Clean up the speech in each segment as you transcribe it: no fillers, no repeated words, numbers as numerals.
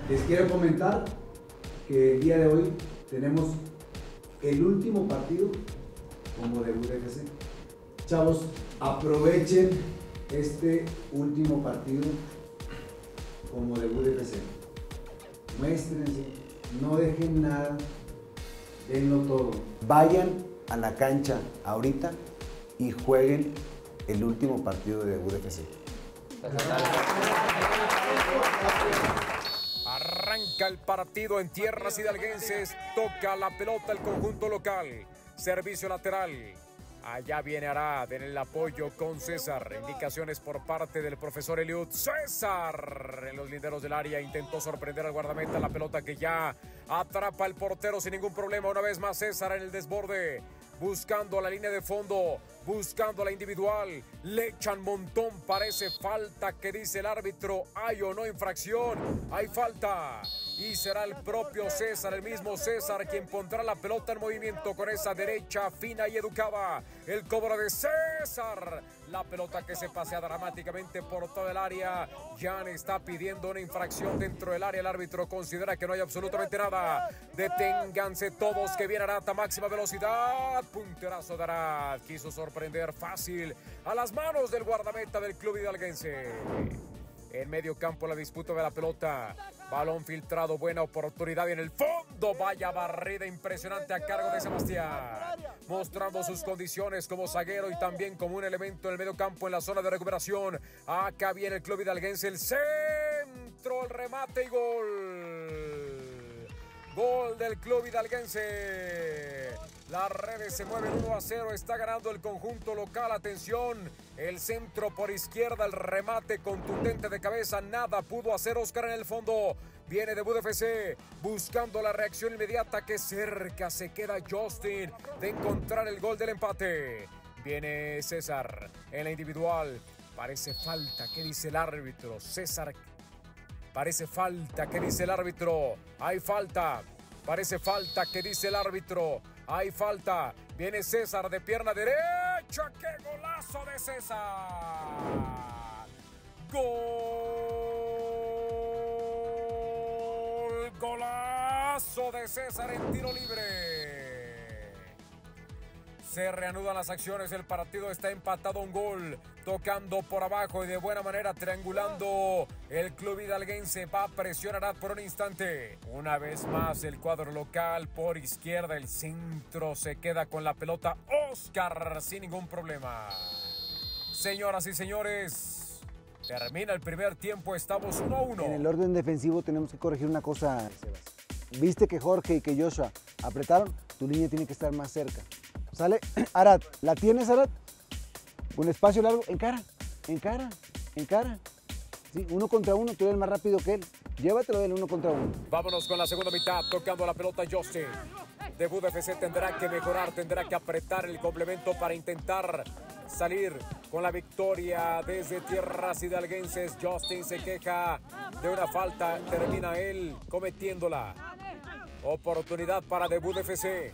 Les quiero comentar que el día de hoy tenemos el último partido como debut de FC. Chavos, aprovechen este último partido como debut de FC. Muéstrense, no dejen nada, denlo todo. Vayan a la cancha ahorita y jueguen el último partido de debut de FC. Arranca el partido en tierras hidalguenses, toca la pelota el conjunto local, servicio lateral. Allá viene Arad en el apoyo con César. Indicaciones por parte del profesor Eliud. César en los linderos del área intentó sorprender al guardameta. La pelota que ya atrapa el portero sin ningún problema. Una vez más César en el desborde. Buscando la línea de fondo, buscando la individual, le echan montón, parece falta, que dice el árbitro, hay o no infracción, hay falta, y será el propio César, el mismo César, quien pondrá la pelota en movimiento con esa derecha fina y educada, el cobro de César, la pelota que se pasea dramáticamente por todo el área. Jan está pidiendo una infracción dentro del área, el árbitro considera que no hay absolutamente nada. Deténganse todos, que viene Arad a máxima velocidad. Punterazo de Arad, quiso sorprender fácil a las manos del guardameta del club hidalguense. En medio campo la disputa de la pelota, balón filtrado, buena oportunidad y en el fondo, vaya barrida impresionante a cargo de Sebastián, mostrando sus condiciones como zaguero y también como un elemento en el medio campo en la zona de recuperación. Acá viene el club hidalguense, el centro, el remate y gol. Gol del club hidalguense. Las redes se mueven 1-0, está ganando el conjunto local. Atención, el centro por izquierda, el remate contundente de cabeza, nada pudo hacer Oscar en el fondo. Viene debut FC, buscando la reacción inmediata, que cerca se queda Justin de encontrar el gol del empate. Viene César en la individual, parece falta, ¿qué dice el árbitro? César, parece falta, ¿qué dice el árbitro? Hay falta, parece falta, ¿qué dice el árbitro? Hay falta, viene César de pierna derecha, ¡qué golazo de César! ¡Gol! ¡Golazo de César en tiro libre! Se reanudan las acciones, el partido está empatado a un gol, tocando por abajo y de buena manera triangulando el club hidalguense, va a presionar por un instante. Una vez más el cuadro local por izquierda, el centro se queda con la pelota Oscar sin ningún problema. Señoras y señores, termina el primer tiempo, estamos 1-1. En el orden defensivo tenemos que corregir una cosa, Sebas. Viste que Jorge y que Joshua apretaron, tu línea tiene que estar más cerca. ¿Sale? Arad, ¿la tienes, Arad? Un espacio largo, encara. Sí, 1 contra 1, tú eres más rápido que él. Llévatelo del 1 contra 1. Vámonos con la segunda mitad, tocando la pelota Justin. Debut FC tendrá que mejorar, tendrá que apretar el complemento para intentar salir con la victoria desde tierras hidalguenses. Justin se queja de una falta, termina él cometiéndola. Oportunidad para Debut FC.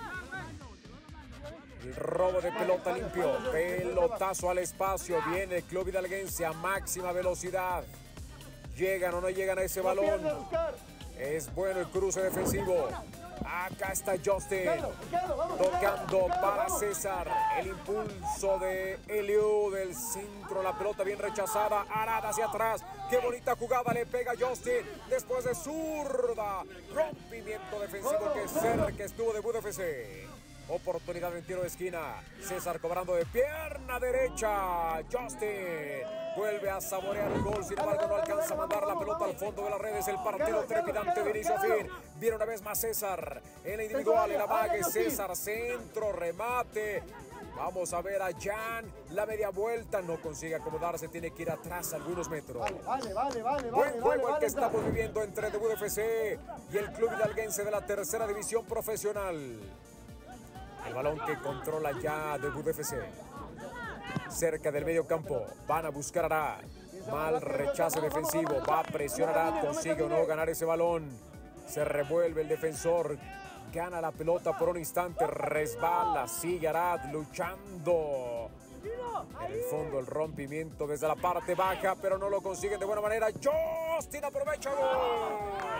El robo de pelota limpio, pelotazo al espacio, viene el club hidalguense a máxima velocidad. ¿Llegan o no llegan a ese balón? Es bueno el cruce defensivo. Acá está Justin, tocando para César. El impulso de Eliud del centro, la pelota bien rechazada. Arad hacia atrás, qué bonita jugada, le pega Justin. Después de zurda, rompimiento defensivo que cerca estuvo Debut FC. Oportunidad de tiro de esquina. César cobrando de pierna derecha. Justin vuelve a saborear el gol. Sin embargo, no alcanza a mandar la pelota al fondo de las redes. El partido trepidante de inicio a fin. Viene una vez más César en la individual. El amague César. Centro, remate. Vamos a ver a Jan. La media vuelta. No consigue acomodarse. Tiene que ir atrás algunos metros. Buen juego el que estamos viviendo entre Debut FC y el club hidalguense de la tercera división profesional. El balón que controla ya Debut FC. Cerca del medio campo. Van a buscar a Arad. Mal rechazo defensivo. Va a presionar a Arad. Consigue o no ganar ese balón. Se revuelve el defensor. Gana la pelota por un instante. Resbala. Sigue Arad luchando. En el fondo el rompimiento desde la parte baja. Pero no lo consiguen de buena manera. Justin aprovecha. ¡Gol!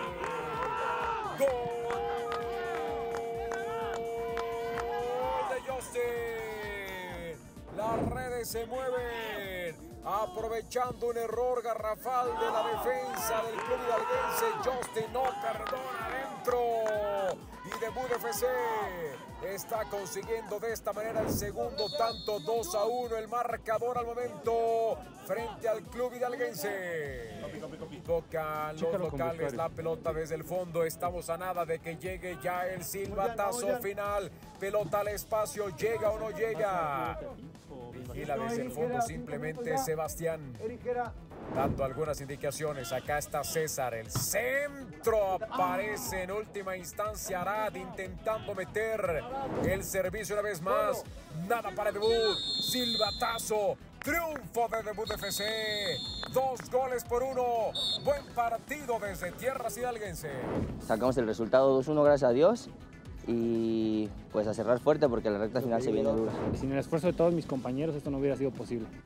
se mueven, aprovechando un error garrafal de la defensa del club hidalguense. Justin no perdona adentro, y Debut FC está consiguiendo de esta manera el segundo tanto. 2-1 el marcador al momento frente al club hidalguense. Tocan los locales la pelota desde el fondo. Estamos a nada de que llegue ya el silbatazo final. Pelota al espacio, ¿llega o no llega? Vigila desde el fondo simplemente Sebastián, dando algunas indicaciones. Acá está César, el centro aparece en última instancia. Arad intentando meter el servicio una vez más. Nada para Debut. Silbatazo. Triunfo de Debut FC. 2-1. Buen partido desde tierras hidalguenses. Sacamos el resultado 2-1, gracias a Dios. Y pues a cerrar fuerte porque la recta final se viene dura. Sin el esfuerzo de todos mis compañeros esto no hubiera sido posible.